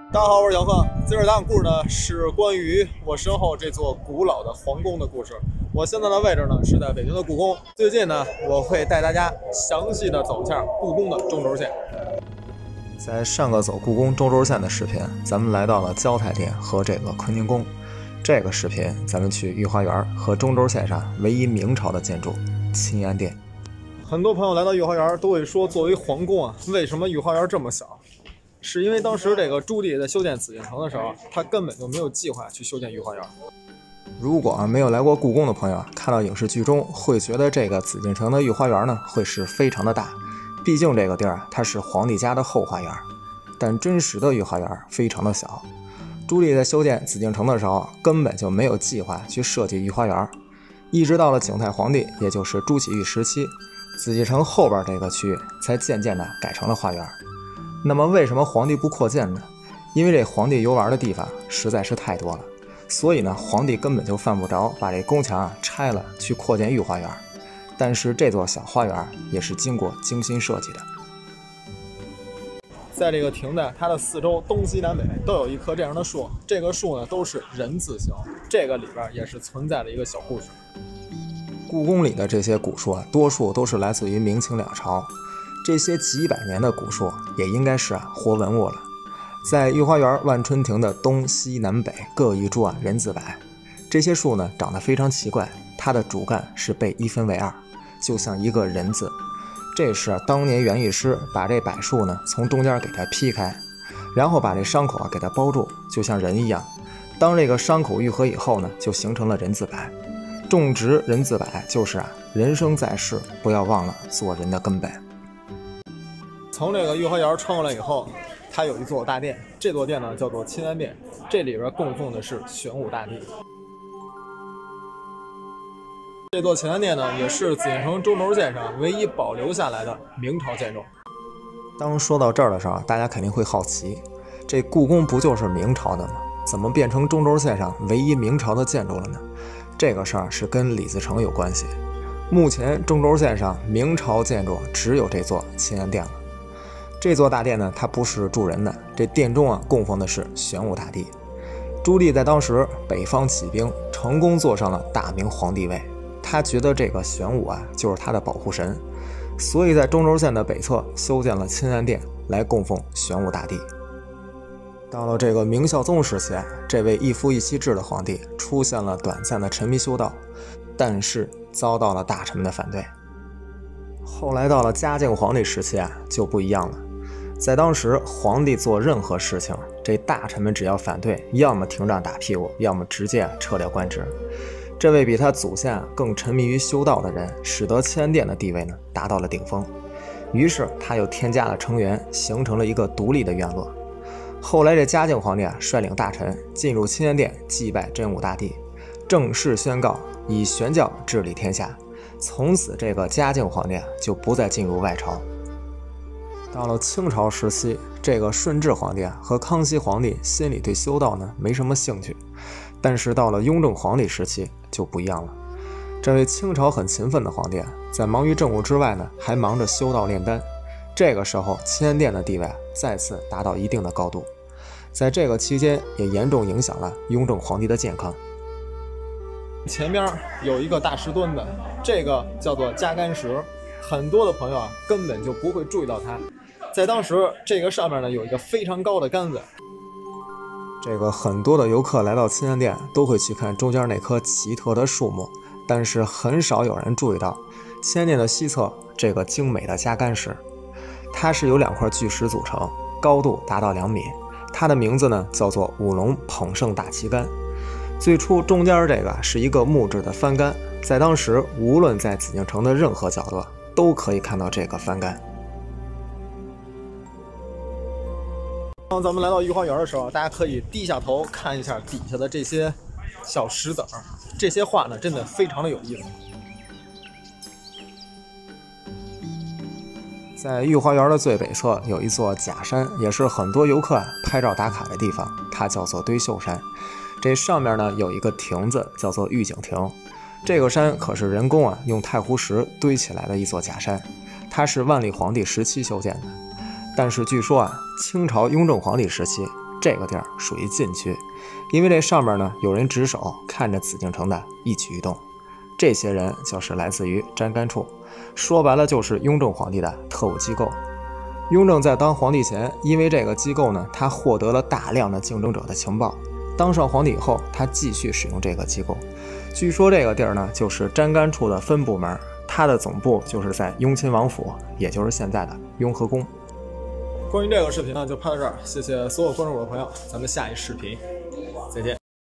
大家好，我是杨鹤。今儿讲故事呢是关于我身后这座古老的皇宫的故事。我现在的位置呢是在北京的故宫。最近呢，我会带大家详细的走一下故宫的中轴线。 在上个走故宫中轴线的视频，咱们来到了交泰殿和这个坤宁宫。这个视频咱们去御花园和中轴线上唯一明朝的建筑钦安殿。 很多朋友来到御花园都会说，作为皇宫啊，为什么御花园这么小？是因为当时这个朱棣在修建紫禁城的时候，他根本就没有计划去修建御花园。 如果没有来过故宫的朋友看到影视剧中，会觉得这个紫禁城的御花园呢会是非常的大，毕竟这个地儿它是皇帝家的后花园。但真实的御花园非常的小。朱棣在修建紫禁城的时候，根本就没有计划去设计御花园。一直到了景泰皇帝，也就是朱祁钰时期，紫禁城后边这个区域才渐渐的改成了花园。那么为什么皇帝不扩建呢？因为这皇帝游玩的地方实在是太多了，所以呢，皇帝根本就犯不着把这宫墙拆了去扩建御花园。但是这座小花园也是经过精心设计的。 在这个亭的它的四周东西南北都有一棵这样的树，这个树呢都是人字形，这个里边也是存在了一个小故事。 故宫里的这些古树多数都是来自于明清两朝，这些几百年的古树也应该是活文物了。在御花园万春亭的东西南北各一株人字柏，这些树呢长得非常奇怪，它的主干是被一分为二，就像一个人字。这是当年园艺师把这柏树呢从中间给它劈开，然后把这伤口给它包住，就像人一样。当这个伤口愈合以后呢，就形成了人字柏。种植人字柏就是人生在世不要忘了做人的根本。 从这个御花园穿过来以后，它有一座大殿，这座殿呢叫做钦安殿，这里边供奉的是玄武大帝。这座钦安殿呢，也是紫禁城中轴线上唯一保留下来的明朝建筑。 当说到这儿的时候，大家肯定会好奇，这故宫不就是明朝的吗？怎么变成中轴线上唯一明朝的建筑了呢？这个事儿是跟李自成有关系。目前中轴线上明朝建筑只有这座钦安殿了。这座大殿呢，它不是住人的，这殿中供奉的是玄武大帝。朱棣在当时北方起兵，成功坐上了大明皇帝位，他觉得这个玄武就是他的保护神，所以在中轴线的北侧修建了钦安殿来供奉玄武大帝。到了这个明孝宗时期，这位一夫一妻制的皇帝出现了短暂的沉迷修道，但是遭到了大臣们的反对。后来到了嘉靖皇帝时期就不一样了。在当时，皇帝做任何事情，这大臣们只要反对，要么停杖打屁股，要么直接撤掉官职。这位比他祖先更沉迷于修道的人，使得钦安殿的地位呢达到了顶峰。于是他又添加了成员，形成了一个独立的院落。后来这嘉靖皇帝率领大臣进入钦安殿祭拜真武大帝，正式宣告以玄教治理天下。从此这个嘉靖皇帝就不再进入外朝。到了清朝时期，这个顺治皇帝和康熙皇帝心里对修道呢没什么兴趣，但是到了雍正皇帝时期就不一样了。这位清朝很勤奋的皇帝在忙于政务之外呢，还忙着修道炼丹。这个时候钦安殿的地位再次达到一定的高度，在这个期间也严重影响了雍正皇帝的健康。 前边有一个大石墩子，这个叫做夹竿石，很多的朋友根本就不会注意到它。在当时，这个上面呢有一个非常高的杆子。 这个很多的游客来到钦安殿都会去看中间那棵奇特的树木，但是很少有人注意到钦安殿的西侧这个精美的夹竿石。它是由2块巨石组成，高度达到2米。它的名字呢叫做五龙捧圣大旗杆。最初中间这个是一个木质的帆杆，在当时无论在紫禁城的任何角落都可以看到这个帆杆。 当咱们来到御花园的时候，大家可以低下头看一下底下的这些小石子儿，这些画呢真的非常的有意思。 在御花园的最北侧有一座假山，也是很多游客拍照打卡的地方，它叫做堆秀山。这上面呢有一个亭子，叫做御景亭。这个山可是人工用太湖石堆起来的一座假山，它是万历皇帝时期修建的。但是据说清朝雍正皇帝时期， 这个地儿属于禁区，因为这上面呢有人值守，看着紫禁城的一举一动。这些人就是来自于詹干处，说白了就是雍正皇帝的特务机构。雍正在当皇帝前，因为这个机构呢，他获得了大量的竞争者的情报。当上皇帝以后，他继续使用这个机构。据说这个地儿呢，就是詹干处的分部门，它的总部就是在雍亲王府，也就是现在的雍和宫。 关于这个视频呢，就拍到这儿，谢谢所有关注我的朋友，咱们下一视频再见。